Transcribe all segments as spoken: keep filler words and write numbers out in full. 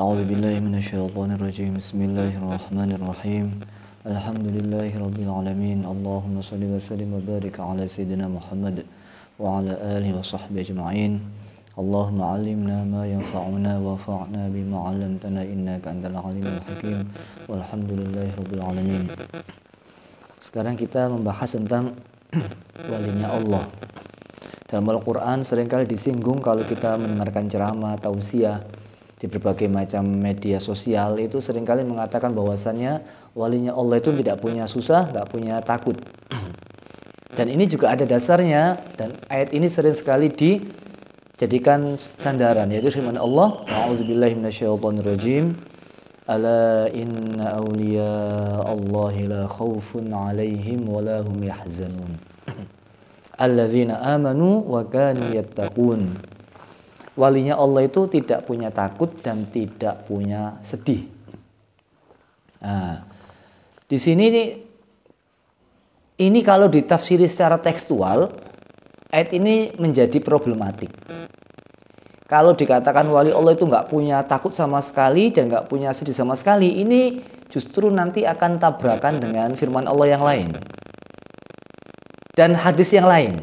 A'udzu billahi minasyaitonir rajim. Bismillahirrahmanirrahim. Alhamdulillahi rabbil alamin. Allahumma shalli wa sallim wa barik ala sayyidina Muhammad wa ala alihi wa sahbihi ajma'in. Allahumma 'allimna ma yanfa'una wa fa'na bima 'allamtana innaka antal alimul hakim. Walhamdulillahi rabbil alamin. Sekarang kita membahas tentang walinya Allah. Dalam Al-Quran seringkali disinggung kalau kita mendengarkan ceramah, tausiah di berbagai macam media sosial, itu seringkali mengatakan bahwasannya walinya Allah itu tidak punya susah, tidak punya takut. Dan ini juga ada dasarnya, dan ayat ini sering sekali dijadikan sandaran, yaitu firman Allah, A'udzubillahi minasyaitonirrajim, Ala inna awliya Allahi la khawfun alaihim wa la hum yahzanun alladzina amanu wa kanu yattaqun. Walinya Allah itu tidak punya takut dan tidak punya sedih. Nah, di sini ini kalau ditafsiri secara tekstual, ayat ini menjadi problematik. Kalau dikatakan wali Allah itu nggak punya takut sama sekali dan nggak punya sedih sama sekali, ini justru nanti akan tabrakan dengan firman Allah yang lain dan hadis yang lain.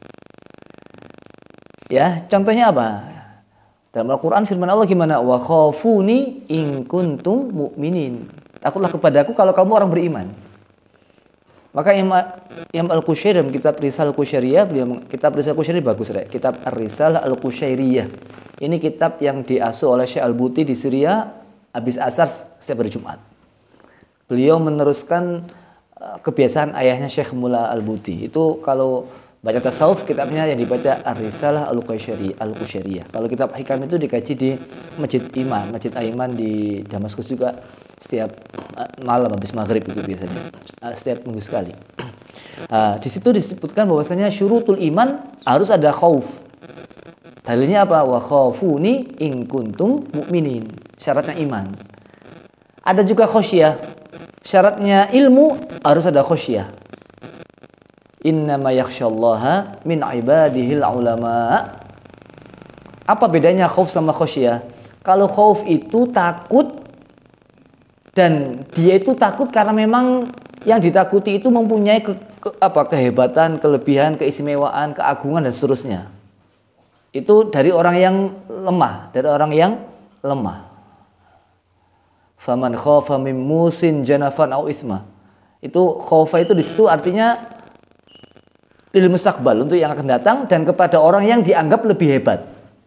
Ya, contohnya apa? Dalam Al-Quran firman Allah gimana? Wa khafuni in kuntum mu'minin. Takutlah kepadaku kalau kamu orang beriman. Maka Imam Al-Qushairi dalam kitab Risalah Al-Qushairiyah, beliau kitab Risalah Al-Qushairiyah bagus, Rek. Kitab Risalah Al-Qushairiyah. Ini kitab yang diasuh oleh Syekh Al-Buti di Syria habis asar setiap hari Jumat. Beliau meneruskan kebiasaan ayahnya Syekh Mullah Al-Buti. Itu kalau baca tasawuf, kitabnya yang dibaca Ar-Risalah Al-Qushairiyah. Kalau kitab Hikam itu dikaji di Masjid Iman, Masjid Aiman di Damaskus juga setiap malam habis maghrib itu biasanya, setiap minggu sekali. Nah, di situ disebutkan bahwasanya syurutul iman harus ada khauf. Dalilnya apa? Wa khafuni in kuntum mu'minin. Syaratnya iman. Ada juga khosyah. Syaratnya ilmu harus ada khosyah. Innama yakhsyallaha min ibadihil ulama. Apa bedanya khauf sama khosyah? Kalau khauf itu takut, dan dia itu takut karena memang yang ditakuti itu mempunyai ke, ke, apa, kehebatan, kelebihan, keistimewaan, keagungan dan seterusnya. Itu dari orang yang lemah, dari orang yang lemah. Faman khafa min musin janafan au isma. Itu khaufa itu di situ artinya lil mustaqbal, untuk yang akan datang dan kepada orang yang dianggap lebih hebat.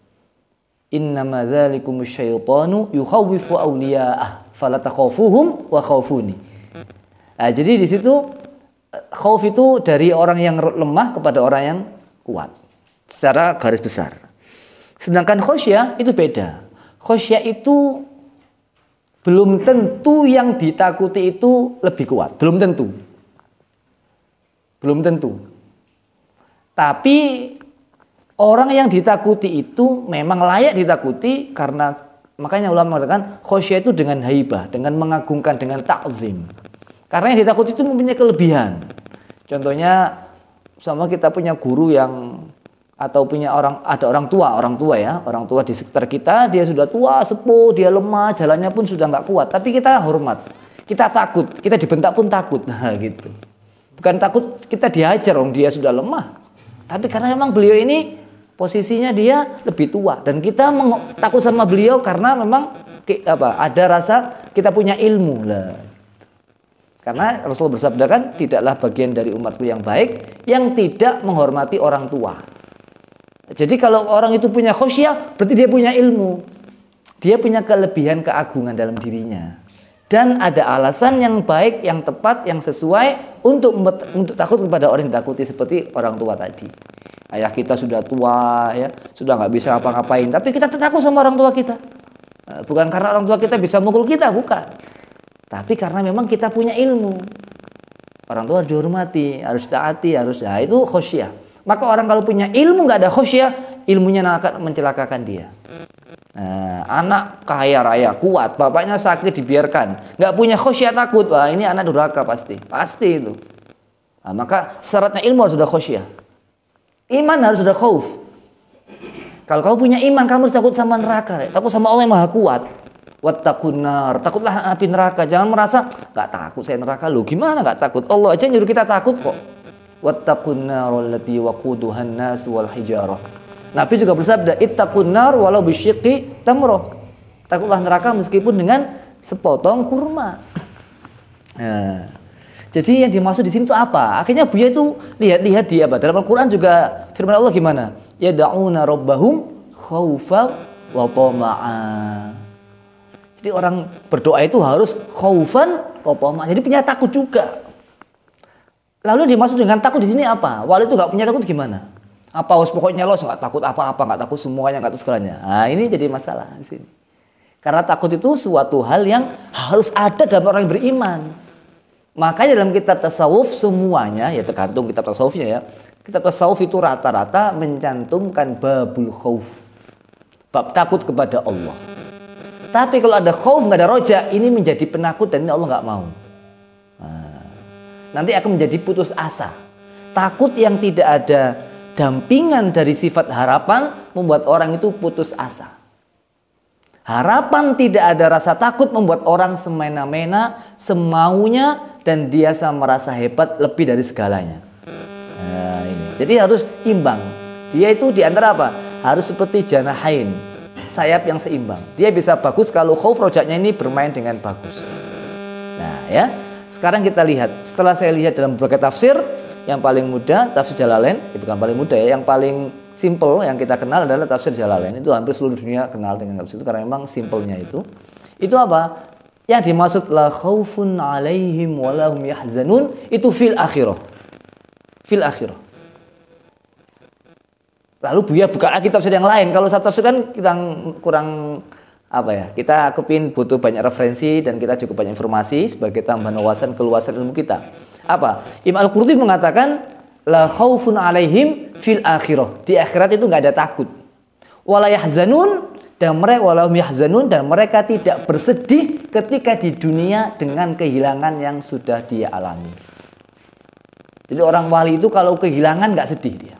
Innama dzalikumus syaitanu yukhawwifu awliya'ah fala takhafuhum wa khawfuni. Nah, jadi di situ khauf itu dari orang yang lemah kepada orang yang kuat secara garis besar. Sedangkan khosyah itu beda. Khosyah itu belum tentu yang ditakuti itu lebih kuat, belum tentu. Belum tentu. Tapi orang yang ditakuti itu memang layak ditakuti, karena makanya ulama mengatakan khosyah itu dengan haibah, dengan mengagungkan, dengan ta'zim. Karena yang ditakuti itu mempunyai kelebihan. Contohnya sama kita punya guru yang atau punya orang, ada orang tua, orang tua ya, orang tua di sekitar kita, dia sudah tua, sepuh, dia lemah, jalannya pun sudah nggak kuat, tapi kita hormat, kita takut, kita dibentak pun takut, nah gitu. Bukan takut kita dihajar, orang dia sudah lemah, tapi karena memang beliau ini posisinya dia lebih tua dan kita takut sama beliau karena memang apa, ada rasa kita punya ilmu lah. Karena Rasul bersabda kan, tidaklah bagian dari umatku yang baik yang tidak menghormati orang tua. Jadi kalau orang itu punya khosyah, berarti dia punya ilmu. Dia punya kelebihan, keagungan dalam dirinya. Dan ada alasan yang baik, yang tepat, yang sesuai untuk untuk takut kepada orang yang ditakuti, seperti orang tua tadi. Ayah kita sudah tua, ya, sudah nggak bisa apa-ngapain, tapi kita takut sama orang tua kita. Bukan karena orang tua kita bisa mukul kita, bukan. Tapi karena memang kita punya ilmu. Orang tua harus dihormati, harus taati, harus, nah itu khosyah. Maka orang kalau punya ilmu nggak ada khosyah, ilmunya akan mencelakakan dia. Nah, anak kaya raya, kuat, bapaknya sakit dibiarkan, nggak punya khosyah, takut, wah ini anak durhaka pasti, pasti itu. Nah, maka syaratnya ilmu harus ada khosyah. Iman harus ada khauf. Kalau kamu punya iman, kamu harus takut sama neraka, takut sama Allah yang Maha Kuat. Wattaqun nar, takutlah api neraka. Jangan merasa nggak takut saya neraka. Lu gimana nggak takut? Allah aja nyuruh kita takut kok. Wattaqun nar allati waquduhan nas wal hijarah. Nabi juga bersabda, ittaqun nar walau bisyiqqi tamrah. Takutlah neraka meskipun dengan sepotong kurma. Nah, jadi yang dimaksud di sini itu apa? Akhirnya Buya itu lihat-lihat di apa? Dalam Al-Qur'an juga firman Allah gimana? Yad'una rabbahum khaufa wa tama'a. Jadi orang berdoa itu harus khaufan wa tama'a. Jadi punya takut juga. Lalu dimaksud dengan takut di sini apa? Wali itu nggak punya takut gimana? Apa harus pokoknya los nggak takut apa-apa, nggak takut semuanya, nggak takut segalanya. Nah, ini jadi masalah di sini. Karena takut itu suatu hal yang harus ada dalam orang yang beriman. Makanya dalam kitab tasawuf semuanya, ya tergantung kitab tasawufnya ya. Kitab tasawuf itu rata-rata mencantumkan babul khauf. Bab takut kepada Allah. Tapi kalau ada khauf nggak ada roja, ini menjadi penakut dan ini Allah nggak mau. Nah, nanti akan menjadi putus asa. Takut yang tidak ada dampingan dari sifat harapan membuat orang itu putus asa. Harapan tidak ada rasa takut membuat orang semena-mena, semaunya, dan dia merasa hebat lebih dari segalanya. Nah, ini. Jadi harus imbang. Dia itu diantara apa? Harus seperti janahain, sayap yang seimbang. Dia bisa bagus kalau khauf rojaknya ini bermain dengan bagus. Nah ya, sekarang kita lihat. Setelah saya lihat dalam berbagai tafsir, yang paling mudah tafsir Jalalain, ya bukan paling mudah ya, yang paling simple yang kita kenal adalah tafsir Jalalain. Itu hampir seluruh dunia kenal dengan tafsir itu karena memang simpelnya itu. Itu apa? Yang dimaksud la khaufun alaihim wa lahum yahzanun itu fil akhirah. Fil akhirah. Lalu Buya buka lagi tafsir yang lain. Kalau satu tafsir kan kita kurang apa ya? Kita kepin butuh banyak referensi dan kita cukup banyak informasi sebagai tambahan wawasan keluasan ilmu kita. Apa? Imam Al-Qurtubi mengatakan la khaufun alaihim fil akhirah. Di akhirat itu nggak ada takut. Wala yahzanun dan mereka walahum yahzanun dan mereka tidak bersedih ketika di dunia dengan kehilangan yang sudah dia alami. Jadi orang wali itu kalau kehilangan nggak sedih dia.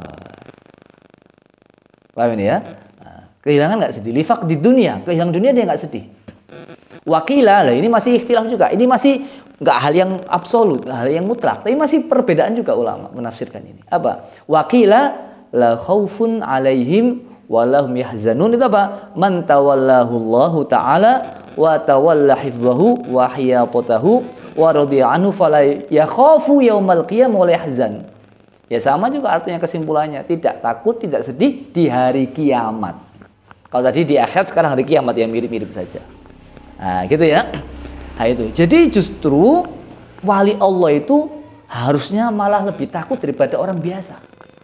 Paham ini ya? Kehilangan nggak sedih. Lifaq di dunia, kehilangan dunia dia nggak sedih. Wakila, lah ini masih ikhtilaf juga. Ini masih nggak hal yang absolut, nggak hal yang mutlak. Tapi masih perbedaan juga ulama menafsirkan ini. Apa? Wakila la khaufun alaihim walahum yahzanun itu apa? Man tawallahu Allahu ta'ala wa tawalla hifzahu wa hiyatatahu wa radiya anhu fala yakhafu yaumal qiyamah wa la yahzan. Ya sama juga artinya kesimpulannya. Tidak takut, tidak sedih di hari kiamat. Kalau tadi di akhirat, sekarang hari kiamat yang mirip-mirip saja. Nah gitu ya. Nah itu. Jadi justru wali Allah itu harusnya malah lebih takut daripada orang biasa.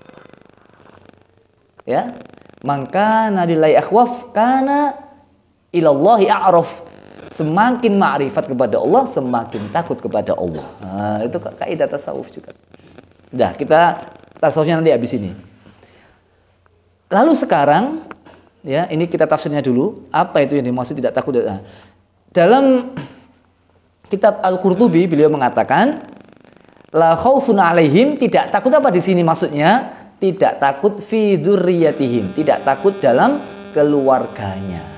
Ya. Maka nalilai akhwaf karena ilallahi a'raf. Semakin ma'rifat kepada Allah, semakin takut kepada Allah. Nah, itu kaidah tasawuf juga. Udah, kita tasawufnya nanti habis ini. Lalu sekarang, ya ini kita tafsirnya dulu. Apa itu yang dimaksud tidak takut? Nah, dalam kitab Al-Qurtubi beliau mengatakan, la khaufun alaihim, tidak takut apa di sini maksudnya? Tidak takut fi dzurriyyatihim, tidak takut dalam keluarganya.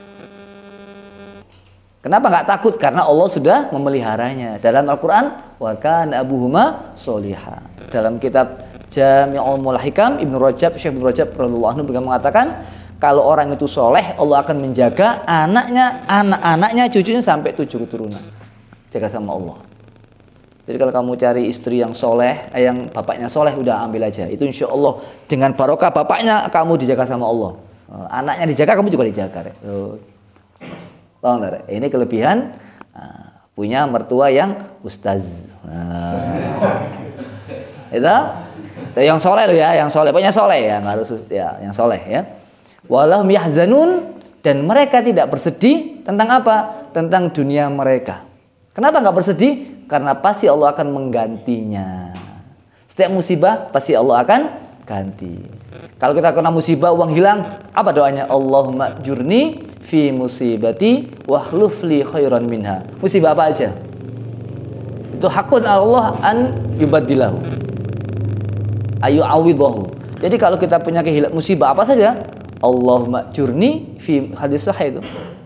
Kenapa nggak takut? Karena Allah sudah memeliharanya. Dalam Al-Quran, wa kana abuhuma sholiha. Dalam kitab Jami'ul Mulahikam, Ibnu Rajab, Syekh Ibnu Rajab radhiyallahu anhu juga mengatakan, kalau orang itu soleh, Allah akan menjaga anaknya, anak-anaknya, cucunya sampai tujuh keturunan. Jaga sama Allah. Jadi kalau kamu cari istri yang soleh, yang bapaknya soleh, udah ambil aja. Itu insya Allah dengan barokah bapaknya, kamu dijaga sama Allah. Anaknya dijaga, kamu juga dijaga. Bang, ini kelebihan uh, punya mertua yang ustaz. Nah, itu, itu yang soleh loh ya, yang soleh, pokoknya soleh ya, nggak harus ya, yang soleh ya. Walahum yahzanun dan mereka tidak bersedih tentang apa? Tentang dunia mereka. Kenapa nggak bersedih? Karena pasti Allah akan menggantinya. Setiap musibah pasti Allah akan ganti. Kalau kita kena musibah, uang hilang, apa doanya? Allahumma jurni fi musibati wakhluf li khairan minha. Musibah apa aja? Itu hakun Allah an yubaddilahu, ayu awidahu. Jadi kalau kita punya kehilangan musibah apa saja, Allahumma jurni fi, hadis sahih itu,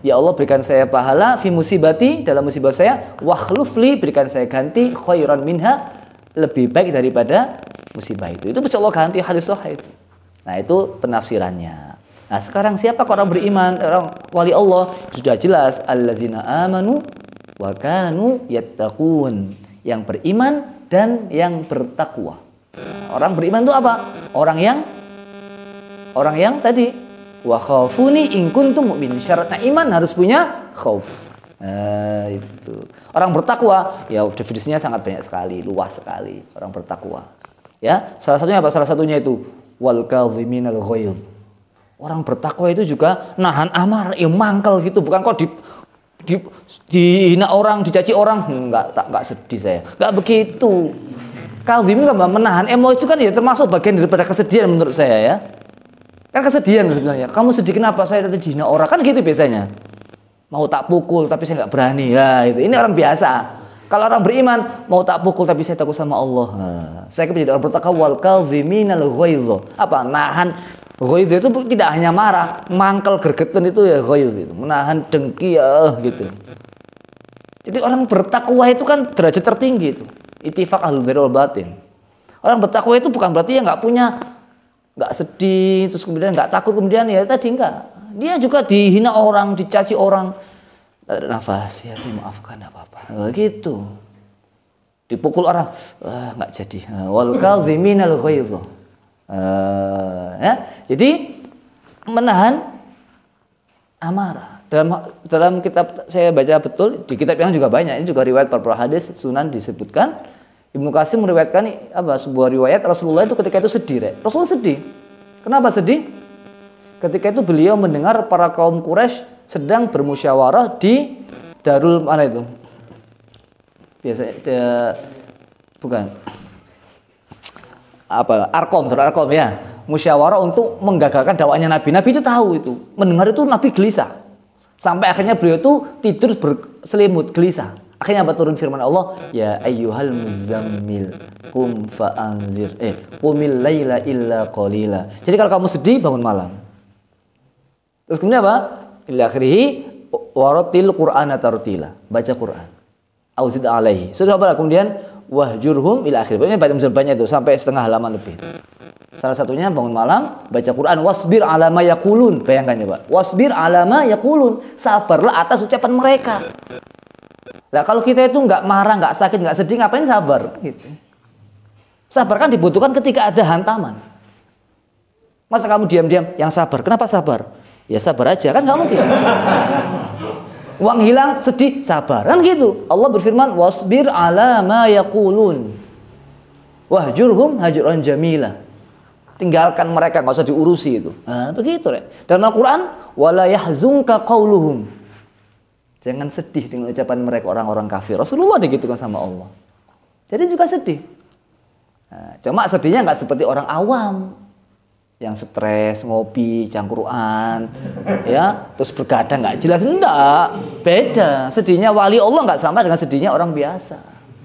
Ya Allah, berikan saya pahala fi musibati, dalam musibah saya, wakhlufli, berikan saya ganti khairan minha, lebih baik daripada musibah itu. Itu bisa Allah ganti, hadis sahih itu. Nah, itu penafsirannya. Nah, sekarang siapa orang beriman, orang wali Allah? Sudah jelas, alladzina amanu wa kanu yattaqun, yang beriman dan yang bertakwa. Orang beriman itu apa? Orang yang orang yang tadi wa khafuni in kuntum mu'minin. Syaratnya iman harus punya khauf. Nah, itu. Orang bertakwa, ya definisinya sangat banyak sekali, luas sekali. Orang bertakwa. Ya, salah satunya apa? Salah satunya itu wal kaziminal ghaiz. Orang bertakwa itu juga nahan amarah, ya mangkel gitu, bukan kok di di dihina orang, dicaci orang, enggak, tak enggak sedih saya. Enggak begitu. Kalzim itu kan menahan emosi itu kan ya termasuk bagian daripada kesedihan menurut saya ya. Kan kesedihan sebenarnya. Kamu sedih kenapa? Saya tadi dihina orang, kan gitu biasanya. Mau tak pukul tapi saya enggak berani. Ya, itu. Ini orang biasa. Kalau orang beriman, mau tak pukul tapi saya takut sama Allah. Nah, saya menjadi orang bertakwa, wal kalziminal ghaiz. Apa? Nahan ghaiz itu tidak hanya marah, mangkel gergeten itu ya ghaiz itu, menahan dengki ya gitu. Jadi orang bertakwa itu kan derajat tertinggi itu. Ittifaq ahlul dzahir wal batin. Orang bertakwa itu bukan berarti ya nggak punya, nggak sedih, terus kemudian nggak takut, kemudian ya tadi enggak. Dia juga dihina orang, dicaci orang, tak ada nafas, ya saya maafkan, nggak apa-apa. Nah, gitu. Dipukul orang, wah nggak jadi. Wal kaziminal ghaiz. Uh, ya. Jadi menahan amarah. Dalam dalam kitab saya baca betul, di kitab yang juga banyak, ini juga riwayat para hadis Sunan disebutkan, Ibnu Qasim meriwayatkan apa sebuah riwayat Rasulullah itu ketika itu sedih, Rek. Rasulullah sedih. Kenapa sedih? Ketika itu beliau mendengar para kaum Quraisy sedang bermusyawarah di Darul mana itu? Biasanya de, bukan apa Arkom, Darul Arkom ya. Musyawarah untuk menggagalkan dakwahnya Nabi. Nabi itu tahu itu. Mendengar itu Nabi gelisah. Sampai akhirnya beliau itu tidur berselimut, gelisah. Akhirnya apa, turun firman Allah, ya ayyuhal muzammil qum fa'anzir eh qumil laila illa qalila. Jadi kalau kamu sedih, bangun malam. Terus kemudian apa? Ila akhirih waratil qur'ana tartila. Baca Quran. Auzid alaihi. Sudah apa? Kemudian wahjurhum ila akhir. Pokoknya baca banyak itu sampai setengah halaman lebih. Salah satunya bangun malam baca Quran, wasbir ala ma yaqulun. Bayangkan coba. Wasbir ala ma yaqulun. Sabarlah atas ucapan mereka. Nah, kalau kita itu nggak marah, nggak sakit, nggak sedih, ngapain sabar? Gitu. Sabar kan dibutuhkan ketika ada hantaman. Masa kamu diam-diam yang sabar? Kenapa sabar? Ya sabar aja, kan nggak mungkin. Uang hilang, sedih, sabar. Kan gitu. Allah berfirman, wasbir ala ma yaqulun. Wahjurhum hajran jamila. Tinggalkan mereka, nggak usah diurusi itu. Nah, begitu ya. Dalam Al-Quran, wala yahzunka qauluhum. Jangan sedih dengan ucapan mereka orang-orang kafir. Rasulullah digitukan sama Allah. Jadi juga sedih. Nah, cuma sedihnya nggak seperti orang awam yang stres, ngopi, cangkruan, ya, terus bergadang nggak jelas, enggak. Beda. Sedihnya wali Allah nggak sama dengan sedihnya orang biasa.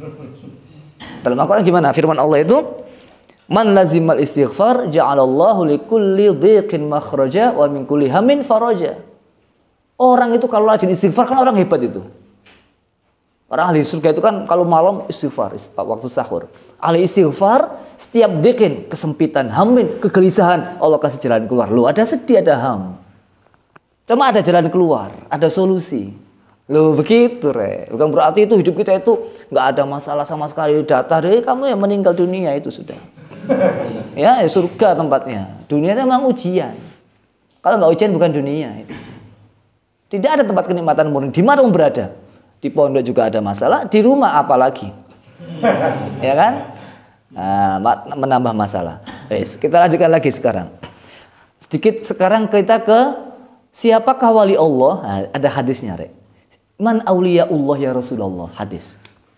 Dalam Al-Quran gimana? Firman Allah itu, man lazimal istighfar ja'alallahu likulli dhiqin makhraja wa min kulli hammin faraja. Orang itu kalau rajin istighfar kan orang hebat itu. Orang ahli surga itu kan kalau malam istighfar waktu sahur. Ahli istighfar setiap dhiqin, kesempitan, hammin, kegelisahan, Allah kasih jalan keluar. Loh, ada sedih, ada ham. Cuma ada jalan keluar, ada solusi. Loh, begitu, Re. Bukan berarti itu hidup kita itu nggak ada masalah sama sekali. Datar, eh, kamu yang meninggal dunia itu sudah. Ya, ya surga tempatnya. Dunia itu memang ujian. Kalau nggak ujian bukan dunia. Itu. Tidak ada tempat kenikmatan murni. Di mana pun berada. Di pondok juga ada masalah. Di rumah apalagi. Ya kan? Nah, menambah masalah. Yes, kita lanjutkan lagi sekarang. Sedikit sekarang kita ke siapakah wali Allah? Nah, ada hadisnya, Re. Man auliyaullah ya Rasulullah. Hadis.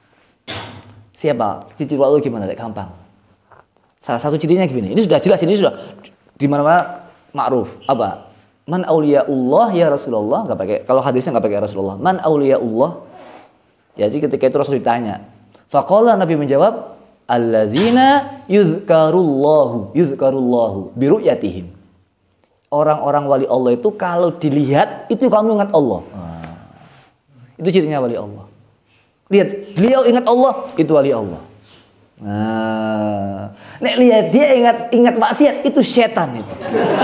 Siapa? Ciri wali Allah gimana, Re? Gampang. Salah satu cirinya gini. Ini sudah jelas, ini sudah di mana-mana ma'ruf. Apa? Man auliyaullah ya Rasulullah, enggak pakai, kalau hadisnya enggak pakai Rasulullah. Man auliyaullah. Jadi ketika itu Rasul ditanya. Faqala, Nabi menjawab, alladzina yuzkarullahu yuzkarullahu bi ru'yatihim. orang-orang wali Allah itu kalau dilihat itu kamu ingat Allah. Nah, itu cirinya wali Allah. Lihat, beliau ingat Allah, itu wali Allah. Nah, nek lihat dia ingat ingat maksiat, itu setan itu.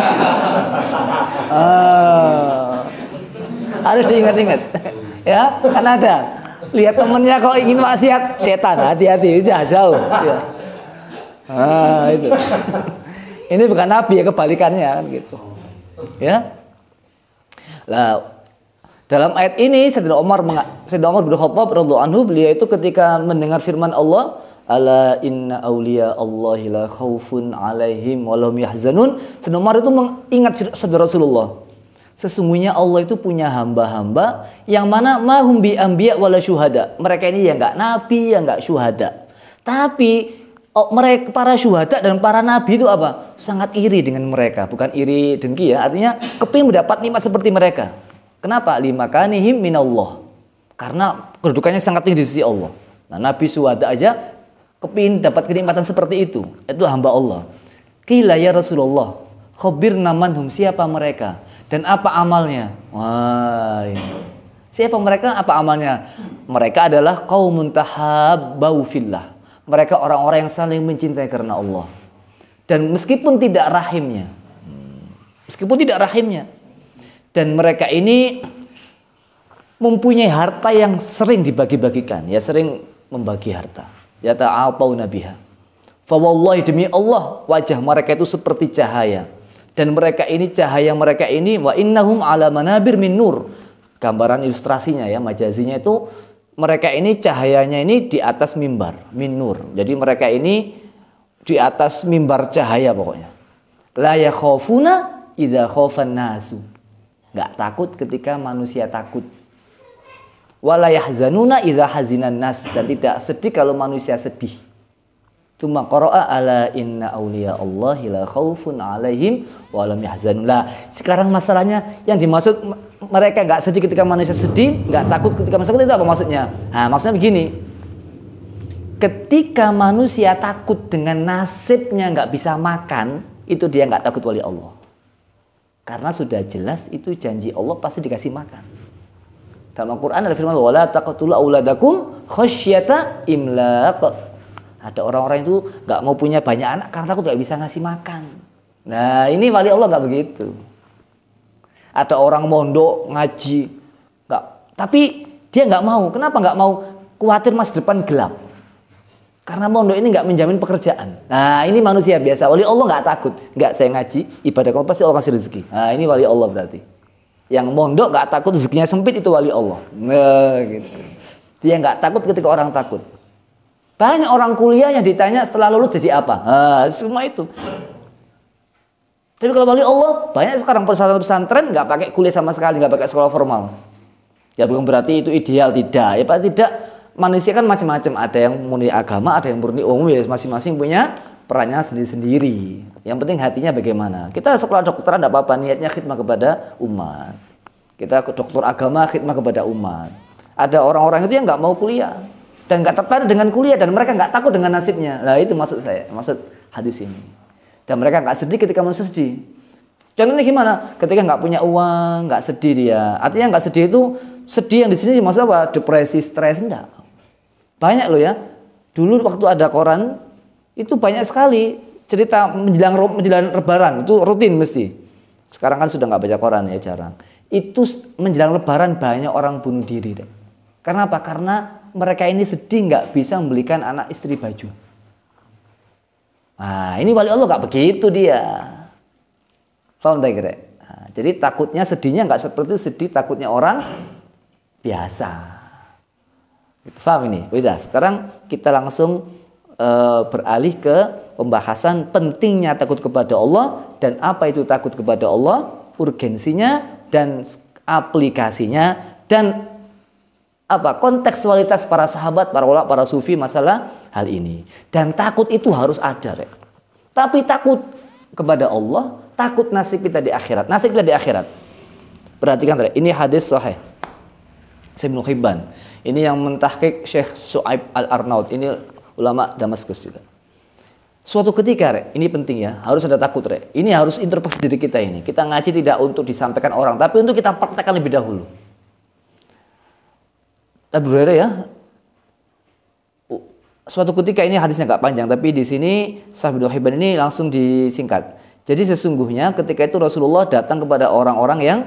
Ah, harus diingat-ingat. Ya, kan ada. Lihat temennya kok ingin maksiat, setan, hati-hati, udah jauh. Ya. Ah, itu. Ini bukan nabi ya, kebalikannya kan gitu. Ya. Lah, dalam ayat ini Sayyidina Umar Sayyidina Umar bin Khattab radhiyallahu anhu, beliau itu ketika mendengar firman Allah, ala inna auliya Allahi la khaufun alaihim wa lahum yahzanun. Sayyidina Umar itu mengingat sabda Rasulullah. Sesungguhnya Allah itu punya hamba-hamba yang mana mahum bi anbiya wala syuhada. Mereka ini ya enggak nabi, ya enggak syuhada. Tapi oh, mereka para syuhada dan para nabi itu apa? Sangat iri dengan mereka, bukan iri dengki ya. Artinya kepingin mendapat nikmat seperti mereka. Kenapa? Lima kanihim minallah. Karena kedudukannya sangat tinggi di sisi Allah. Nah, nabi syuhada aja kepingin dapat kenikmatan seperti itu. Itu hamba Allah. Qila ya Rasulullah, khabirna manhum, siapa mereka dan apa amalnya? Wah, ini. Siapa mereka? Apa amalnya? Mereka adalah qaumun tahabbau fillah. Mereka orang-orang yang saling mencintai karena Allah. Dan meskipun tidak rahimnya. Meskipun tidak rahimnya. Dan mereka ini mempunyai harta yang sering dibagi-bagikan. Ya, sering membagi harta. Ya ta'atau nabiha. Fa wallahi, demi Allah, wajah mereka itu seperti cahaya. Dan mereka ini, cahaya mereka ini, wa innahum ala manabir min nur. Gambaran ilustrasinya ya, majazinya itu, mereka ini cahayanya ini di atas mimbar, min nur. Jadi mereka ini di atas mimbar cahaya pokoknya. La yakhafuna idza khafan nasu. Enggak takut ketika manusia takut. Wala yahzanuna idza hazinan nas, dan tidak sedih kalau manusia sedih. Tsumma qara'a ala inna auliya Allahi la khaufun alaihim wa lam yahzanun. Lah, sekarang masalahnya yang dimaksud mereka enggak sedih ketika manusia sedih, enggak takut ketika manusia takut, itu apa maksudnya? Nah, maksudnya begini. Ketika manusia takut dengan nasibnya enggak bisa makan, itu dia enggak takut wali Allah. Karena sudah jelas itu janji Allah pasti dikasih makan. Dalam Al-Quran ada firman, wala taqtulu auladakum khasyata imlaq. Ada orang-orang itu nggak mau punya banyak anak karena takut nggak bisa ngasih makan. Nah, ini wali Allah nggak begitu. Ada orang mondok ngaji, nggak, tapi dia nggak mau. Kenapa nggak mau? Khawatir masa depan gelap. Karena mondok ini nggak menjamin pekerjaan. Nah, ini manusia biasa. Wali Allah nggak takut. Nggak, saya ngaji, ibadah kalau pasti Allah kasih rezeki. Nah, ini wali Allah berarti. Yang mondok nggak takut rezekinya sempit, itu wali Allah. Nah, gitu. Dia nggak takut ketika orang takut. Banyak orang kuliah yang ditanya setelah lulus jadi apa? Nah, semua itu. Tapi kalau wali Allah, banyak sekarang pesantren nggak pakai kuliah sama sekali, nggak pakai sekolah formal. Ya bukan berarti itu ideal, tidak. Ya pak tidak. Manusia kan macam-macam. Ada yang murni agama, ada yang murni umum. Ya masing-masing punya perannya sendiri-sendiri. Yang penting hatinya bagaimana. Kita sekolah dokteran tidak apa-apa, niatnya khidmah kepada umat. Kita ke dokter agama, khidmah kepada umat. Ada orang-orang itu yang nggak mau kuliah dan nggak tertarik dengan kuliah, dan mereka nggak takut dengan nasibnya. Nah, itu maksud saya, maksud hadis ini. Dan mereka nggak sedih ketika manusia sedih. Contohnya gimana? Ketika nggak punya uang, nggak sedih dia. Artinya nggak sedih itu, sedih yang di sini maksud apa? Depresi, stres, enggak. Banyak loh ya. Dulu waktu ada koran, itu banyak sekali cerita menjelang menjelang Lebaran, itu rutin mesti. Sekarang kan sudah nggak baca koran ya, jarang. Itu menjelang Lebaran banyak orang bunuh diri deh. Karena apa? Karena mereka ini sedih nggak bisa membelikan anak istri baju. Nah, ini wali Allah nggak begitu dia. Paham tak kira? Nah, jadi takutnya sedihnya nggak seperti sedih takutnya orang biasa. Paham ini? Udah, sekarang kita langsung uh, beralih ke pembahasan pentingnya takut kepada Allah dan apa itu takut kepada Allah, urgensinya dan aplikasinya, dan apa kontekstualitas para sahabat, para ulama, para sufi masalah hal ini. Dan takut itu harus ada, Rek. Tapi takut kepada Allah, takut nasib kita di akhirat. Nasib kita di akhirat. Perhatikan, Rek. Ini hadis sahih Ibnu Hibban. Ini yang mentahqiq Syekh Su'aib Al-Arnaud. Ini ulama Damaskus juga. Suatu ketika, Rek, ini penting ya, harus ada takut, Rek. Ini harus introspeksi diri kita ini. Kita ngaji tidak untuk disampaikan orang, tapi untuk kita praktekkan lebih dahulu. Abu Hurairah ya. Suatu ketika, ini hadisnya nggak panjang, tapi di sini Sahih Ibnu Hibban ini langsung disingkat. Jadi sesungguhnya ketika itu Rasulullah datang kepada orang-orang yang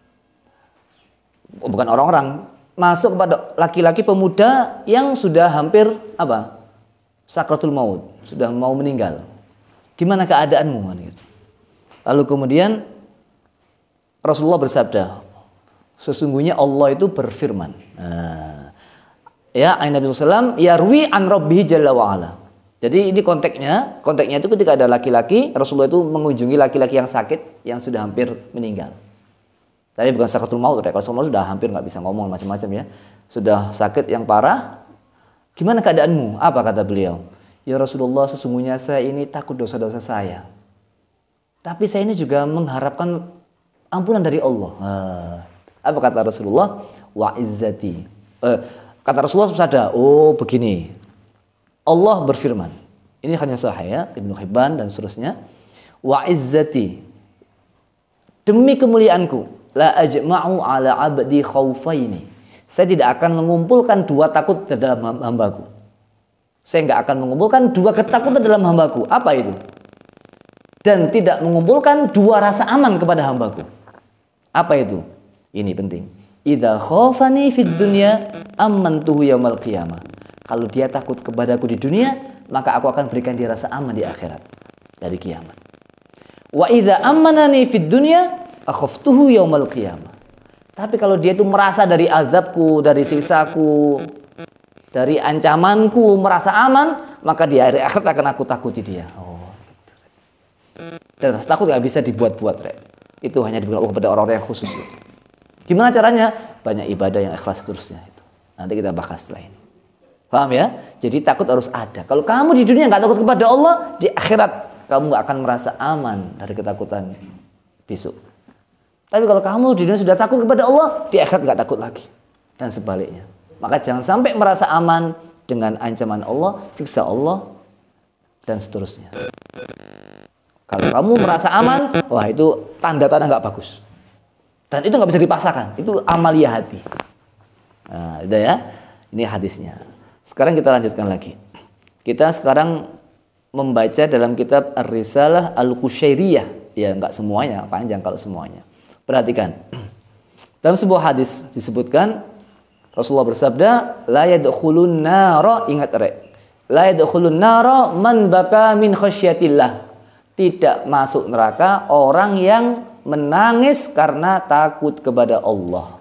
oh, bukan orang-orang, masuk kepada laki-laki pemuda yang sudah hampir apa? Sakratul maut, sudah mau meninggal. Gimana keadaanmu? Gitu. Lalu kemudian Rasulullah bersabda, sesungguhnya Allah itu berfirman. Nah, ya, Nabi sallallahu alaihi wasallam yarwi an rabbihi jalla wa ala. Jadi ini konteksnya, konteksnya itu ketika ada laki-laki, Rasulullah itu mengunjungi laki-laki yang sakit, yang sudah hampir meninggal. Tapi bukan sakratul maut, kalau sakratul maut sudah hampir nggak bisa ngomong macam-macam ya, sudah sakit yang parah. Gimana keadaanmu? Apa kata beliau? Ya Rasulullah, sesungguhnya saya ini takut dosa-dosa saya. Tapi saya ini juga mengharapkan ampunan dari Allah. Nah, apa kata Rasulullah? Wa izzati. Eh, kata Rasulullah bersabda, oh begini. Allah berfirman. Ini hanya sahih ya, Ibnu Hibban dan seterusnya. Wa izzati. Demi kemuliaanku, la ajma'u ala abdi khaufaini. Saya tidak akan mengumpulkan dua takut dalam hambaku. Saya nggak akan mengumpulkan dua ketakutan dalam hambaku. Apa itu? Dan tidak mengumpulkan dua rasa aman kepada hambaku. Apa itu? Ini penting. Idza khafani fid dunya amantuhu yaumal qiyamah. Kalau dia takut kepadaku di dunia, maka aku akan berikan dia rasa aman di akhirat, dari kiamat. Wa idza amanani fid dunya akhaftuhu yaumal qiyamah. Tapi kalau dia itu merasa dari azabku, dari siksaku, dari ancamanku, merasa aman, maka di hari akhir akan aku takuti dia. Oh. Dan rasa takut gak bisa dibuat-buat, Rek. Itu hanya diberikan Allah kepada orang-orang yang khusus. Gitu. Gimana caranya? Banyak ibadah yang ikhlas seterusnya. Itu. Nanti kita bahas setelah ini. Paham ya? Jadi takut harus ada. Kalau kamu di dunia gak takut kepada Allah, di akhirat kamu gak akan merasa aman dari ketakutan besok. Tapi kalau kamu di dunia sudah takut kepada Allah, di akhirat nggak takut lagi. Dan sebaliknya. Maka jangan sampai merasa aman dengan ancaman Allah, siksa Allah, dan seterusnya. Kalau kamu merasa aman, wah itu tanda-tanda nggak bagus. Dan itu nggak bisa dipaksakan. Itu amalia hati. Nah, udah ya. Ini hadisnya. Sekarang kita lanjutkan lagi. Kita sekarang membaca dalam kitab Ar-Risalah Al-Qusyairiyah. Ya nggak semuanya, panjang kalau semuanya. Perhatikan. Dalam sebuah hadis disebutkan Rasulullah bersabda, la yadkhulun nara, ingat Rek. La yadkhulun nara man baka min khasyatillah. Tidak masuk neraka orang yang menangis karena takut kepada Allah.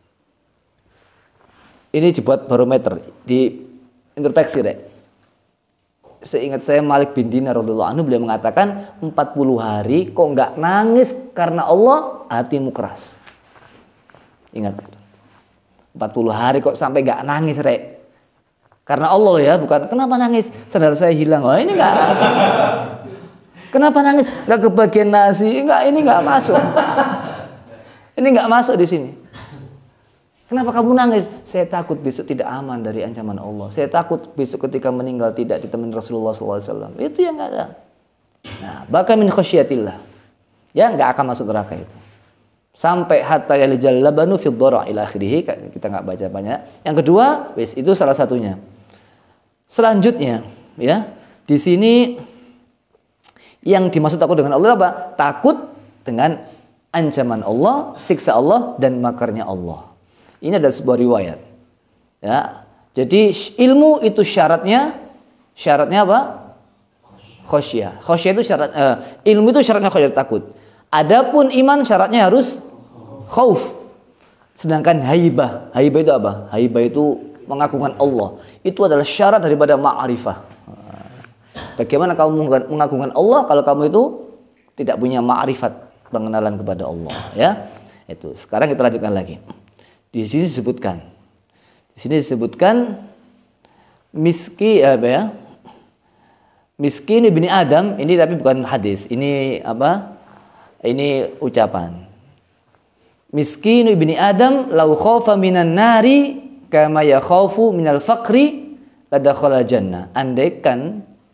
Ini dibuat barometer, di introspeksi, Rek. Seingat saya Malik bin Dinar radhiyallahu anhu, beliau mengatakan empat puluh hari kok nggak nangis karena Allah, hatimu keras. Ingat, empat puluh hari kok sampai nggak nangis, Rek. Karena Allah ya, bukan kenapa nangis? Saudara saya hilang. Wah, ini nggak. Kenapa nangis? Nggak kebagian nasi? Nggak, ini nggak masuk. Ini nggak masuk di sini. Kenapa kamu nangis? Saya takut besok tidak aman dari ancaman Allah. Saya takut besok ketika meninggal tidak ditemani Rasulullah shallallahu alaihi wasallam. Itu yang nggak ada. Nah, baka min khasyatillah. Ya, nggak akan masuk neraka itu. Sampai hatta yalijal labanu fid dhara ila akhirih. Kita nggak baca banyak. Yang kedua, wis itu salah satunya. Selanjutnya, ya, di sini yang dimaksud takut dengan Allah apa? Takut dengan ancaman Allah, siksa Allah, dan makarnya Allah. Ini ada sebuah riwayat. Ya. Jadi ilmu itu syaratnya syaratnya apa? Khosyah. Khosyah itu syarat eh, ilmu itu syaratnya khosyah, takut. Adapun iman syaratnya harus khauf. Sedangkan haibah, haibah itu apa? Haibah itu mengagungkan Allah. Itu adalah syarat daripada ma'rifah. Bagaimana kamu mengagungkan Allah kalau kamu itu tidak punya ma'rifat, pengenalan kepada Allah, ya? Itu. Sekarang kita lanjutkan lagi. Di sini disebutkan, di sini disebutkan miski apa ya? Miskin ibni Adam, ini tapi bukan hadis, ini apa? Ini ucapan. Miskin ibni Adam lau khaufa minan nari kama yakhaufu minal faqri ladakhala jannah. Andaikan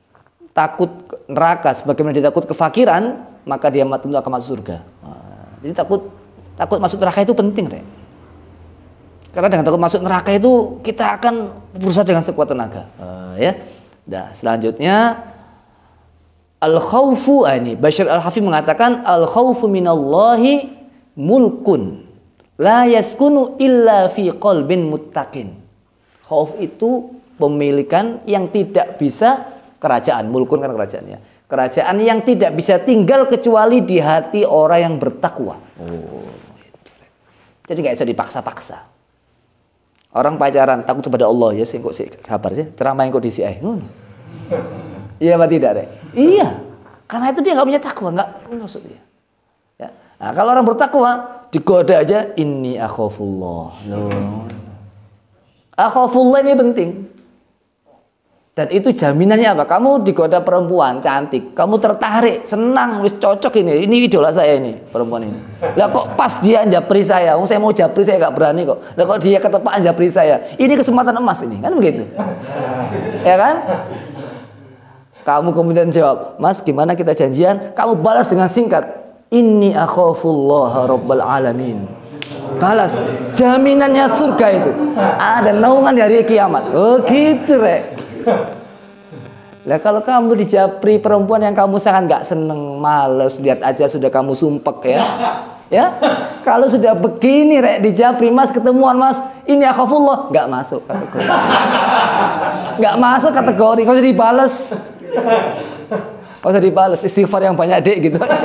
takut neraka sebagaimana dia takut kefakiran, maka dia tentu akan masuk surga. Nah, jadi takut takut masuk neraka itu penting, Rek. Karena dengan takut masuk neraka itu kita akan berusaha dengan sekuat tenaga. Uh, ya. Nah, selanjutnya al-khaufu, ini Bashir Al-Hafiz mengatakan al-khaufu minallahi mulkun la yaskunu illa fi qalbin muttaqin. Khauf itu pemilikan yang tidak bisa, kerajaan, mulkun kan kerajaannya. Kerajaan yang tidak bisa tinggal kecuali di hati orang yang bertakwa. Oh. Jadi nggak bisa dipaksa-paksa. Orang pacaran takut kepada Allah ya, sih kok sih kabar sih ceramah yang kok di C I. Hmm. Iya apa tidak, Rek? Iya. Karena itu dia nggak punya takwa, nggak maksud dia. Ya. Nah, kalau orang bertakwa digoda aja, inni akhafullah. Loh. Akhafullah ini penting. Dan itu jaminannya apa? Kamu digoda perempuan cantik, kamu tertarik, senang, wis cocok ini. Ini idola saya ini, perempuan ini. Lah kok pas dia japri saya, oh, saya mau japri saya gak berani kok. Lah kok dia ketepaan japri saya. Ini kesempatan emas ini, kan begitu. Ya kan? Kamu kemudian jawab, "Mas, gimana kita janjian?" Kamu balas dengan singkat, "Inni akhafullah rabbal alamin." Balas, jaminannya surga itu. Ada naungan di hari kiamat. Oh gitu, Rek. Lah kalau kamu dijapri perempuan yang kamu sangat nggak seneng, males, lihat aja sudah kamu sumpek ya, ya. Kalau sudah begini, Rek, dijapri, "Mas, ketemuan, Mas, ini akhafullah," nggak masuk kategori, nggak masuk kategori. Kau jadi dibales, kau jadi dibales, istighfar yang banyak, Dek, gitu aja.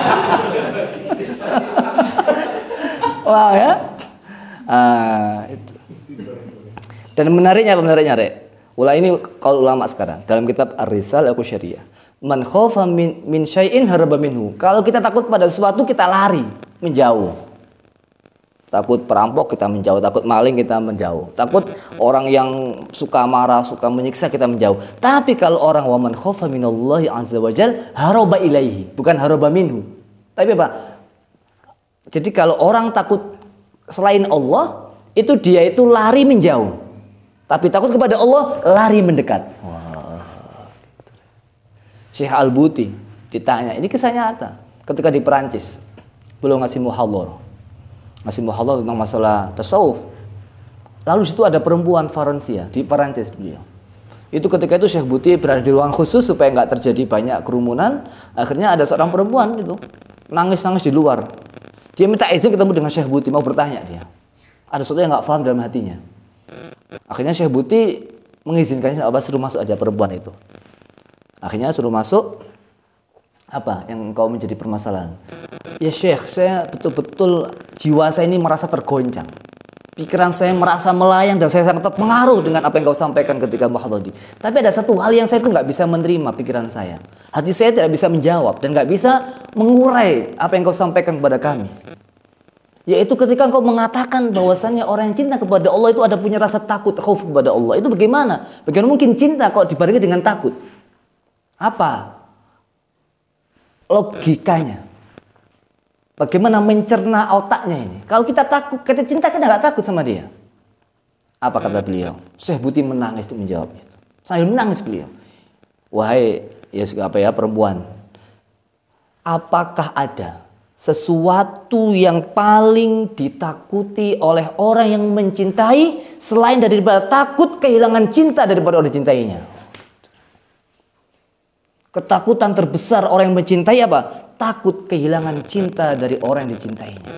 Wah, ya. Ah, itu. Dan menariknya, menariknya, Rek. Ulah ini kalau ulama sekarang dalam kitab Ar-Risalah Al-Qusyariyah, man khofa min, min syai'in haraba minhu. Kalau kita takut pada sesuatu kita lari, menjauh. Takut perampok kita menjauh, takut maling kita menjauh, takut orang yang suka marah, suka menyiksa kita menjauh. Tapi kalau orang wa man khofa minallahi azza wajal haraba ilaihi, bukan haraba minhu. Tapi apa? Jadi kalau orang takut selain Allah, itu dia itu lari menjauh. Tapi takut kepada Allah, lari mendekat. Wah. Syekh Al-Buti ditanya, ini kisah nyata. Ketika di Perancis, beliau ngasih muhadharah. Ngasih muhadharah tentang masalah tasawuf. Lalu situ ada perempuan Faransia di Perancis beliau. Itu ketika itu Syekh Buti berada di ruang khusus supaya nggak terjadi banyak kerumunan. Akhirnya ada seorang perempuan itu nangis-nangis di luar. Dia minta izin ketemu dengan Syekh Buti, mau bertanya dia. Ada sesuatu yang nggak paham dalam hatinya. Akhirnya Syekh Buti mengizinkannya, apa, suruh masuk aja perempuan itu. Akhirnya suruh masuk. Apa yang kau menjadi permasalahan? Ya Syekh, saya betul-betul jiwa saya ini merasa tergoncang. Pikiran saya merasa melayang dan saya sangat terpengaruh dengan apa yang kau sampaikan ketika muhadharah. Tapi ada satu hal yang saya itu nggak bisa menerima pikiran saya. Hati saya tidak bisa menjawab dan nggak bisa mengurai apa yang kau sampaikan kepada kami. Yaitu ketika engkau mengatakan bahwasannya orang yang cinta kepada Allah itu ada punya rasa takut, khauf kepada Allah. Itu bagaimana? Bagaimana mungkin cinta kok dibarengi dengan takut? Apa logikanya? Bagaimana mencerna otaknya ini? Kalau kita takut, kita cinta kan nggak takut sama dia. Apa kata beliau? Syekh Buti menangis untuk menjawab itu. Sambil menangis beliau. Wahai ya apa ya perempuan, apakah ada sesuatu yang paling ditakuti oleh orang yang mencintai selain daripada takut kehilangan cinta daripada orang dicintainya? Ketakutan terbesar orang yang mencintai apa? Takut kehilangan cinta dari orang yang dicintainya.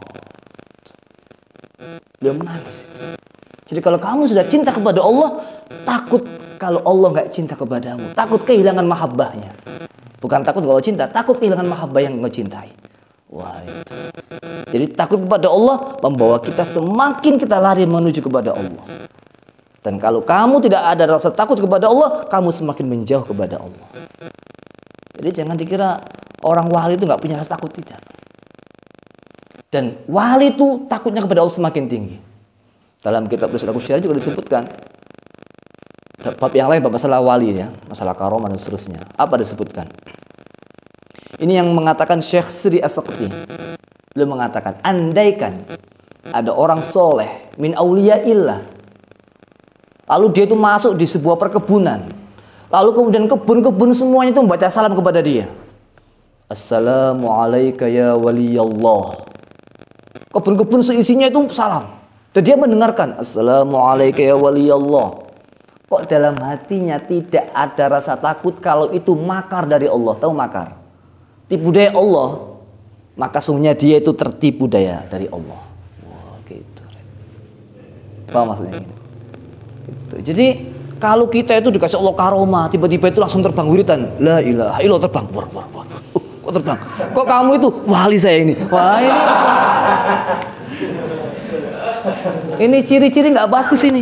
Dia menangis. Jadi kalau kamu sudah cinta kepada Allah, takut kalau Allah nggak cinta kepadamu, takut kehilangan mahabbahnya. Bukan takut kalau cinta, takut kehilangan mahabbah yang engkau cintai. Wah, itu. Jadi takut kepada Allah membawa kita semakin kita lari menuju kepada Allah. Dan kalau kamu tidak ada rasa takut kepada Allah, kamu semakin menjauh kepada Allah. Jadi jangan dikira orang wali itu nggak punya rasa takut, tidak. Dan wali itu takutnya kepada Allah semakin tinggi. Dalam kitab Ar-Risalah Al-Qusyariyah juga disebutkan. Bab yang lain, bab masalah wali ya, masalah karomah dan seterusnya. Apa disebutkan? Ini yang mengatakan Syekh Sri As-Saqti. Beliau mengatakan, andaikan ada orang soleh min auliyaillah, lalu dia itu masuk di sebuah perkebunan, Lalu kemudian kebun-kebun semuanya itu membaca salam kepada dia. Assalamualaikum ya waliyallah. Kebun-kebun seisinya itu salam. Dan dia mendengarkan. Assalamualaikum ya waliyallah. Kok dalam hatinya tidak ada rasa takut kalau itu makar dari Allah. Tahu makar? Tipu daya Allah. Maka sungguhnya dia itu tertipu daya dari Allah. Wah, gitu. Apa maksudnya ini? Gitu. Jadi kalau kita itu dikasih Allah karomah, tiba-tiba itu langsung terbang wiridan. La ilaha illallah, terbang. War, war, war. Uh, kok terbang? Kok kamu itu wali saya ini? Wah, ini. Ini ciri-ciri nggak bagus ini.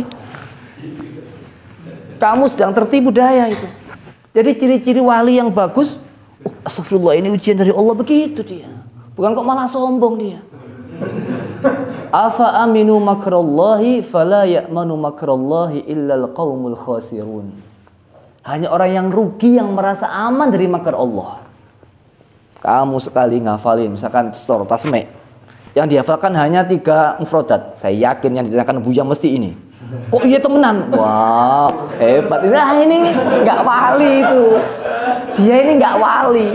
Kamu sedang tertipu daya itu. Jadi ciri-ciri wali yang bagus, oh, astagfirullah, ini ujian dari Allah, begitu dia. Bukan kok malah sombong dia. Afa aminu makrallahi fala ya'manu makrallahi illal qaumul khasirun. Hanya orang yang rugi yang merasa aman dari makar Allah. Kamu sekali ngafalin misalkan surah Tasmi, yang dihafalkan hanya tiga mufradat. Saya yakin yang ditanyakan Buya mesti ini. Kok iya temenan? Wah, hebat. Nah, ini nggak wali itu. Dia ini nggak wali.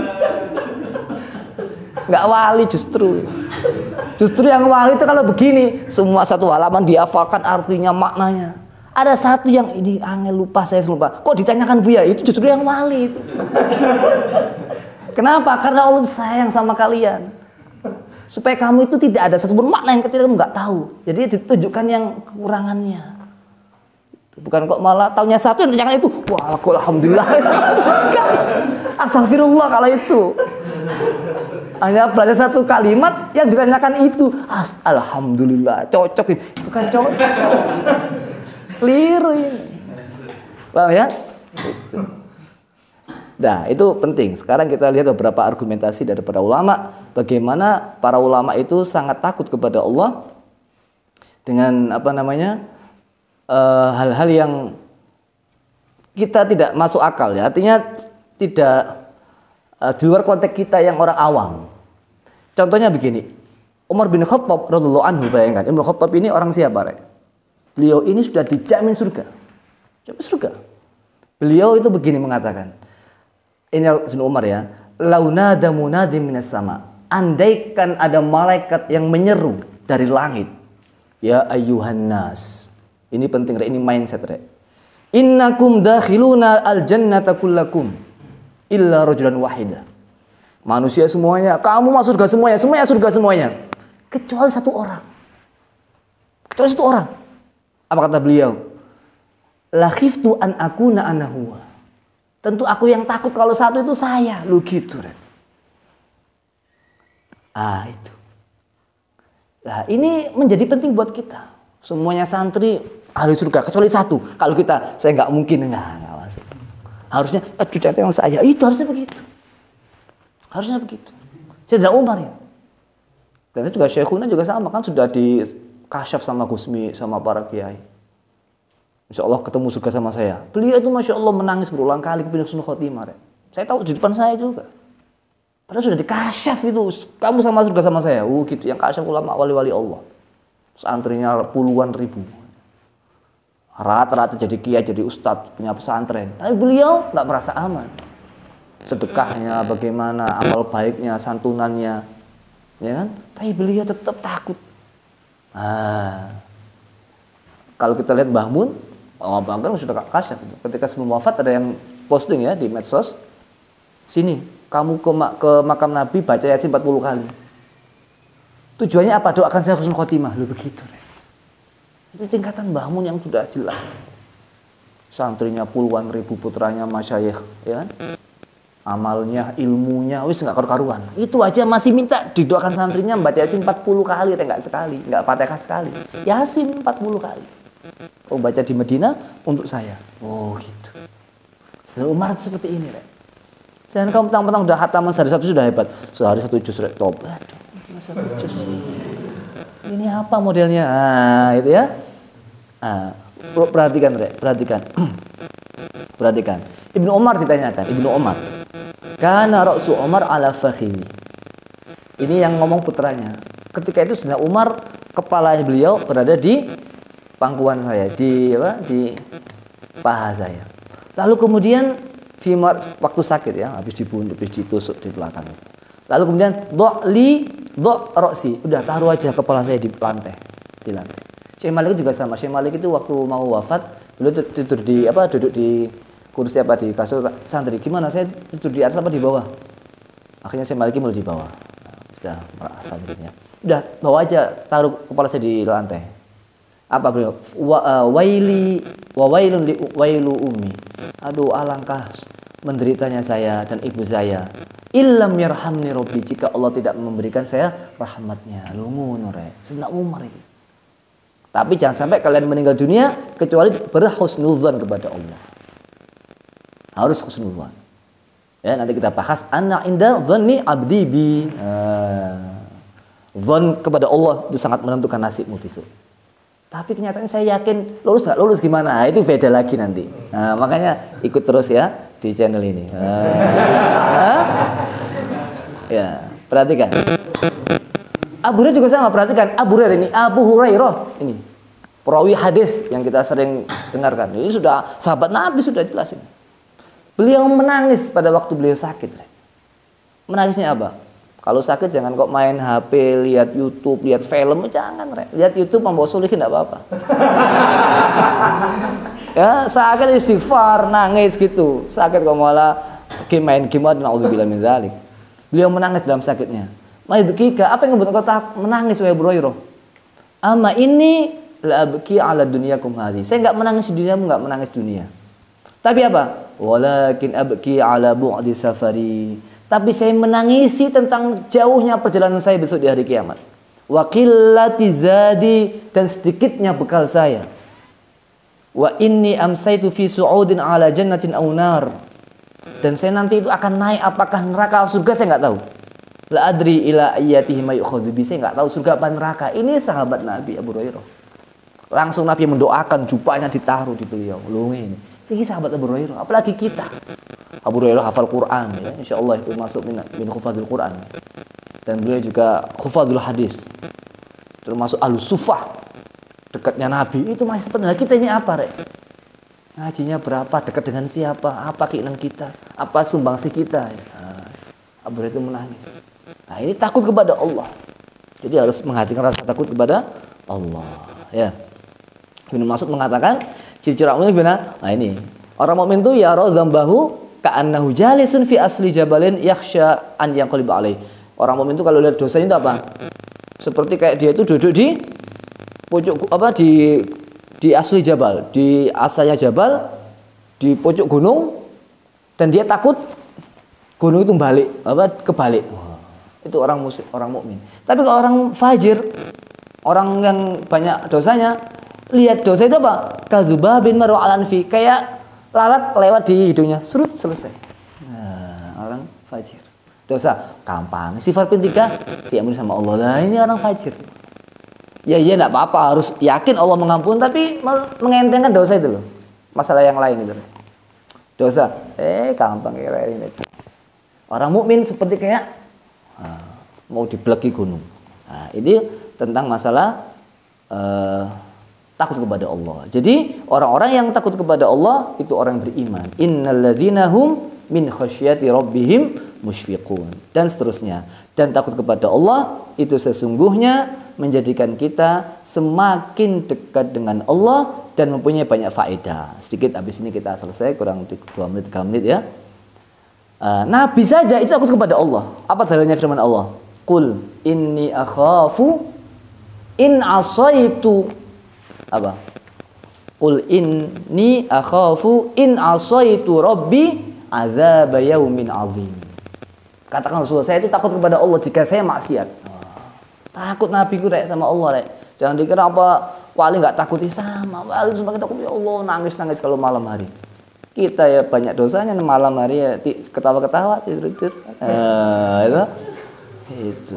Nggak wali justru. Justru yang wali itu kalau begini, semua satu halaman dihafalkan artinya, maknanya. Ada satu yang ini angel lupa, saya lupa. Kok ditanyakan Buya? Itu justru yang wali itu. Kenapa? Karena Allah sayang sama kalian. Supaya kamu itu tidak ada satupun makna yang kecil kamu nggak tahu. Jadi ditunjukkan yang kekurangannya. Bukan kok malah tahunya satu yang ditanyakan itu. Wah, alhamdulillah. Astagfirullah kalau itu. Hanya belajar satu kalimat yang ditanyakan itu. As, alhamdulillah, cocok ini. Bukan cocok. Keliru ini. Paham ya? Nah, itu penting. Sekarang kita lihat beberapa argumentasi dari para ulama. Bagaimana para ulama itu sangat takut kepada Allah. Dengan apa namanya, hal-hal uh, yang kita tidak masuk akal ya. Artinya tidak uh, di luar konteks kita yang orang awam. Contohnya begini, Umar bin Khattab radhiyallahu anhu, bayangkan, Umar bin Khattab ini orang siapa, Rek? Beliau ini sudah dijamin surga. Jamin surga. Beliau itu begini mengatakan, ini Umar ya, launada munadim minas sama. Andaikan ada malaikat yang menyeru dari langit, ya ayyuhan nas. Ini penting, Rek, ini mindset, Rek. Innakum dakhiluna al jannata kullakum illa rajulan wahida. Manusia semuanya, kamu masuk surga semuanya, semuanya surga semuanya. Kecuali satu orang. Kecuali satu orang. Apa kata beliau? La khiftu an akuna ana huwa. Tentu aku yang takut kalau satu itu saya. Lu gitu, Ren. Ah, itu. Nah, ini menjadi penting buat kita. Semuanya santri ahli surga kecuali satu. Kalau kita, saya nggak mungkin, enggak, enggak masuk. Harusnya, aduh, yang saya. Itu harusnya begitu. Harusnya begitu. Sayyidina Umar ya. Dan itu juga Syekhuna juga sama kan, sudah dikasyaf sama Gusmi, sama para kiai. Insya Allah ketemu surga sama saya. Beliau itu Masya Allah menangis berulang kali ke husnul khotimah. Ya. Saya tahu di depan saya juga. Padahal sudah dikasyaf itu. Kamu sama surga sama saya. Uh, gitu. Yang kasyaf ulama wali-wali Allah. Santrinya puluhan ribu. Rata-rata jadi kiai, jadi ustadz, punya pesantren. Tapi beliau nggak merasa aman. Sedekahnya bagaimana, amal baiknya, santunannya, ya kan? Tapi beliau tetap takut. Ah, kalau kita lihat Mbah Mun, oh Mbah Mun sudah kasyaf itu. Ketika sebelum wafat ada yang posting ya di medsos, sini kamu ke, ke makam Nabi baca Yasin empat puluh kali. Tujuannya apa? Doakan saya husnul khotimah. Loh begitu. Itu tingkatan Mbah Mun yang sudah jelas. Santrinya puluhan ribu, putranya masyayikh, ya kan? Amalnya, ilmunya, wis nggak karu-karuan. Itu aja masih minta didoakan santrinya membaca Yasin empat puluh kali, atau enggak sekali, enggak Fatihah sekali. Yasin empat puluh kali. Oh, baca di Medina untuk saya. Oh, gitu. Umar itu seperti ini, Rek. Jangan kamu mentang-mentang udah khataman sehari satu sudah hebat. Sehari satu juz, Rek, top. Aduh, satu juz. Ini apa modelnya? Ah, itu ya. Ah, perhatikan, Rek, perhatikan. Perhatikan. Ibnu Umar ditanyakan, Ibnu Umar. Kana ra'su Umar ala fakhili. Ini yang ngomong putranya. Ketika itu Sayyidina Umar, kepala beliau berada di pangkuan saya, di apa? Di paha saya. Lalu kemudian fimar, waktu sakit ya, habis dibunuh, habis ditusuk di belakang. Lalu kemudian do'li do' roksi, udah taruh aja kepala saya di lantai, di lantai. Syekh Malik juga sama. Syekh Malik itu waktu mau wafat, beliau tidur di apa, duduk di kursi apa di kasur santri. Gimana saya tidur di atas apa di bawah? Akhirnya Syekh Malik mulai di bawah. Nah, sudah merasa santrinya. Udah bawa aja, taruh kepala saya di lantai. Apa beliau? Wa, uh, waili wa wailun li wailu ummi. Aduh, alangkah menderitanya saya dan ibu saya. Illam yarhamni rabbi, jika Allah tidak memberikan saya rahmatnya. Lu ngono rek. Sayyidina Umar ini. Tapi jangan sampai kalian meninggal dunia kecuali berhusnuzan kepada Allah. Harus husnuzan. Ya, nanti kita bahas ana inda dhanni abdi bi. Dzan kepada Allah itu sangat menentukan nasibmu besok. Tapi kenyataannya saya yakin lulus nggak lulus gimana? Nah, itu beda lagi nanti. Nah, makanya ikut terus ya di channel ini. Nah, ya, perhatikan. Abu Hurairah juga sama, perhatikan. Abu Hurairah ini, Abu Hurairah ini perawi hadis yang kita sering dengarkan. Ini sudah sahabat Nabi, sudah jelasin. Beliau menangis pada waktu beliau sakit. Menangisnya apa? Kalau sakit jangan kok main H P, lihat YouTube, lihat film, jangan. Re. Lihat YouTube membawa solihin tidak apa-apa. Ya, sakit istighfar, nangis gitu. Sakit kok malah game main game, naudzubillah min dzalik. Beliau menangis dalam sakitnya. Mai bekika, apa yang membuat kau menangis wahai Abu Hurairah? Ama ini la abki ala dunyakum hadhi. Saya enggak menangis di duniamu, enggak menangis dunia. Tapi apa? Walakin abki ala bu'di safari. Tapi saya menangisi tentang jauhnya perjalanan saya besok di hari kiamat. Wa qillati zadi, dan sedikitnya bekal saya. Wa inni amsaitu fi su'udin ala jannatin aw nar. Dan saya nanti itu akan naik apakah neraka atau surga, saya enggak tahu. La adri ila ayyatihi ma yu'khadhu bi. Saya enggak tahu surga apa neraka. Ini sahabat Nabi Abu Hurairah. Langsung Nabi mendoakan, jubahnya ditaruh di beliau. Loh ini. Ini sahabat Abu Hurairah, apalagi kita. Abu Hurairah hafal Quran ya, insyaallah itu masuk min, min hufadzul Quran. Dan beliau juga hufadzul hadis. Termasuk ahlus sufah. Dekatnya Nabi itu masih sebenarnya kita ini apa, Rek? Ngajinya berapa, dekat dengan siapa, apa keinginan kita, apa sumbangsi kita. Nah, Abu Hurairah itu menangis. Nah, ini takut kepada Allah. Jadi harus menghatikan rasa takut kepada Allah, ya. Ibnu Mas'ud mengatakan ciri-ciri orang mukmin gimana? Nah ini, orang mukmin itu ya razambahu ka'annahu jalisun fi asli jabalin yakhsha an yanqalib alaih. Orang mukmin itu kalau lihat dosanya itu apa? Seperti kayak dia itu duduk di pojok apa di di asli jabal, di asalnya jabal, di pojok gunung, dan dia takut gunung itu balik, apa kebalik. Itu orang muslim, orang mukmin. Tapi kalau orang fajir, orang yang banyak dosanya, lihat dosa itu apa? Kadzubabin maru alanfi, kayak lalat lewat di hidungnya, surut selesai. Nah, orang fajir. Dosa gampang. Sifat ketiga diampuni sama Allah. Lah ini orang fajir. Ya iya enggak apa-apa, harus yakin Allah mengampuni, tapi mengentengkan dosa itu loh. Masalah yang lain itu. Dosa, eh gampang kira ini. Orang mukmin seperti kayak nah, mau dibeleki gunung. Nah, ini tentang masalah uh, takut kepada Allah. Jadi orang-orang yang takut kepada Allah itu orang yang beriman. Innalladzina hum min khasyati rabbihim musyfiqun, dan seterusnya. Dan takut kepada Allah itu sesungguhnya menjadikan kita semakin dekat dengan Allah dan mempunyai banyak faedah. Sedikit habis ini kita selesai, kurang dua menit tiga menit ya. Uh, Nabi saja itu takut kepada Allah. Apa dalilnya firman Allah? Qul inni akhafu in asaitu apa? Qul inni akhafu in asaitu rabbi adzab yaumin azim. Katakan Rasulullah, saya itu takut kepada Allah jika saya maksiat. Oh, takut Nabi ku rek sama Allah rek. Jangan dikira apa wali enggak takut sama. Wali cuma takut ya Allah, nangis-nangis kalau malam hari. Kita ya banyak dosanya malam hari ya ketawa-ketawa tidur-tidur. Eh, itu. Itu.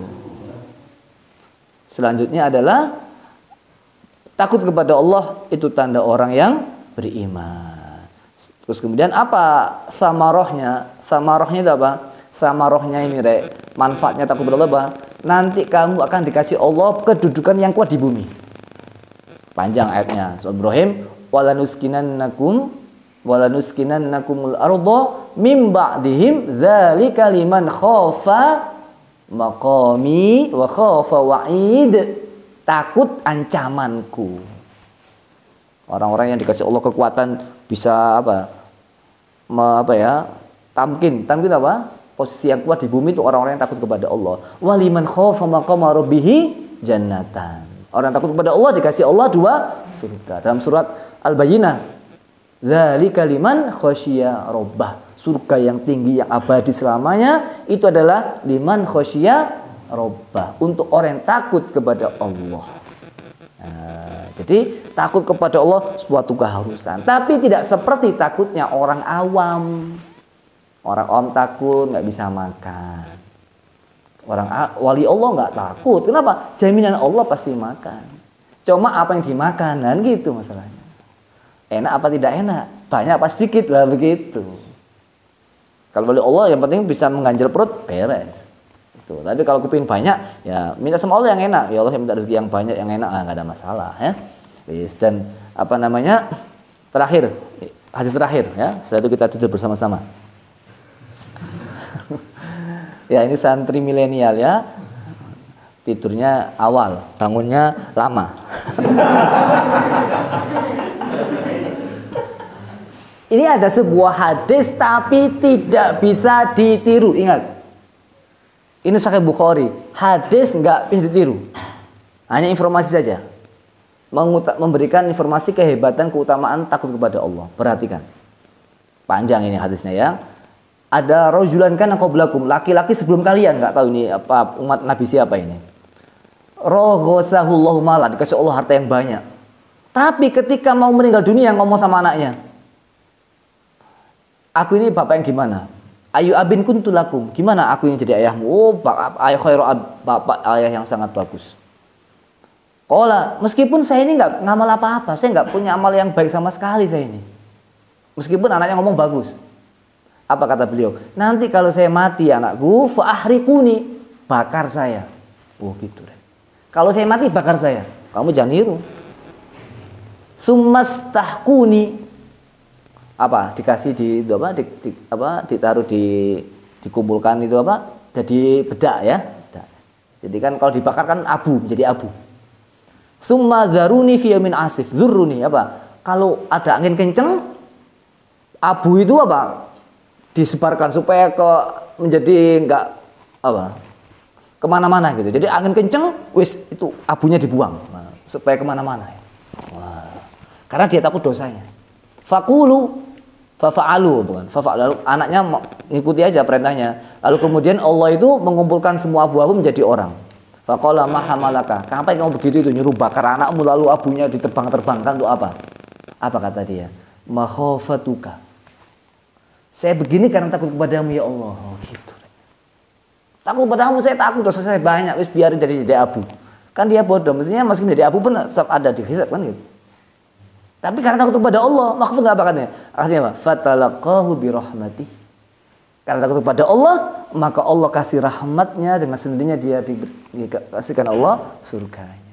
Selanjutnya adalah takut kepada Allah itu tanda orang yang beriman. Terus kemudian apa samarohnya? Samarohnya itu apa? Samarohnya ini rek, manfaatnya takut kepada Allah apa? Nanti kamu akan dikasih Allah kedudukan yang kuat di bumi. Panjang ayatnya. Surah Ibrahim, walanuskinannakum walanuskinannakumul arda mim ba'dihim dzalika liman khafa maqami wa khafa wa'id. Takut ancamanku. Orang-orang yang dikasih Allah kekuatan bisa apa? Me, apa ya? Tamkin. Tamkin apa? Posisi yang kuat di bumi itu orang-orang yang takut kepada Allah. Waliman khafa maqama rabbih jannatan. Orang yang takut kepada Allah dikasih Allah dua surga. Dalam surat Al-Bayyinah, dzalika liman khasyiya rabbah. Surga yang tinggi yang abadi selamanya itu adalah liman khasyiya rabbah, untuk orang yang takut kepada Allah. Nah, jadi takut kepada Allah suatu keharusan, tapi tidak seperti takutnya orang awam. Orang awam takut nggak bisa makan. Orang wali Allah nggak takut. Kenapa? Jaminan Allah pasti makan. Cuma apa yang dimakan, kan gitu masalahnya. Enak apa tidak enak? Banyak apa sedikit lah begitu. Kalau wali Allah yang penting bisa mengganjal perut, beres. Tuh, tapi kalau kepingin banyak, ya minta sama Allah yang enak. Ya Allah, yang minta rezeki yang banyak, yang enak, ah, nggak ada masalah, ya. Dan apa namanya? Terakhir, hadis terakhir, ya. Setelah itu kita tidur bersama-sama. Ya, ini santri milenial, ya. Tidurnya awal, bangunnya lama. Ini ada sebuah hadis tapi tidak bisa ditiru, ingat. Ini Sahih Bukhari, hadis nggak bisa ditiru, hanya informasi saja, Menguta- memberikan informasi kehebatan, keutamaan takut kepada Allah. Perhatikan, panjang ini hadisnya ya. Ada rojulan kan qablakum, laki-laki sebelum kalian, nggak tahu ini apa umat Nabi siapa ini. Roghosahullahu malan, dikasih Allah harta yang banyak. Tapi ketika mau meninggal dunia ngomong sama anaknya, aku ini bapak yang gimana? Ayu abin kuntulakum, gimana aku yang jadi ayahmu? Oh, ayah khairu ab, bapak ayah yang sangat bagus. Qala, meskipun saya ini nggak ngamal apa-apa, saya nggak punya amal yang baik sama sekali saya ini. Meskipun anaknya ngomong bagus. Apa kata beliau? Nanti kalau saya mati anakku, fa ahrikuni, bakar saya. Oh gitu deh. Kalau saya mati bakar saya. Kamu jangan niru. Sumastahkuni, apa dikasih di itu apa di, di apa ditaruh di dikumpulkan itu apa jadi bedak ya bedak. Jadi kan kalau dibakar kan abu menjadi abu. Summa zaruni fi yamin asif zurruni, apa kalau ada angin kenceng abu itu apa disebarkan supaya ke menjadi enggak apa kemana-mana gitu. Jadi angin kenceng wis itu abunya dibuang, nah, supaya kemana-mana. Wah, karena dia takut dosanya. Fakulu fafa'alu, bukan fafa'alu, anaknya mengikuti aja perintahnya. Lalu kemudian Allah itu mengumpulkan semua abu-abu menjadi orang. Faqala ma hamalaka, kenapa kamu begitu itu nyuruh bakar anakmu lalu abunya ditebang-terbangkan untuk apa? Apa kata dia? Makhafatuka, saya begini karena takut kepadamu ya Allah. Oh, gitu. Takut kepadamu, saya takut dosa saya banyak, wis biarin jadi jadi abu. Kan dia bodoh, mestinya meski menjadi abu pun ada di hisab kan gitu. Tapi karena takut kepada Allah, maka itu nggak apa katanya? Artinya apa? Fatalaqahu birahmatih. Karena takut kepada Allah, maka Allah kasih rahmatnya, dengan sendirinya dia dikasihkan Allah surga.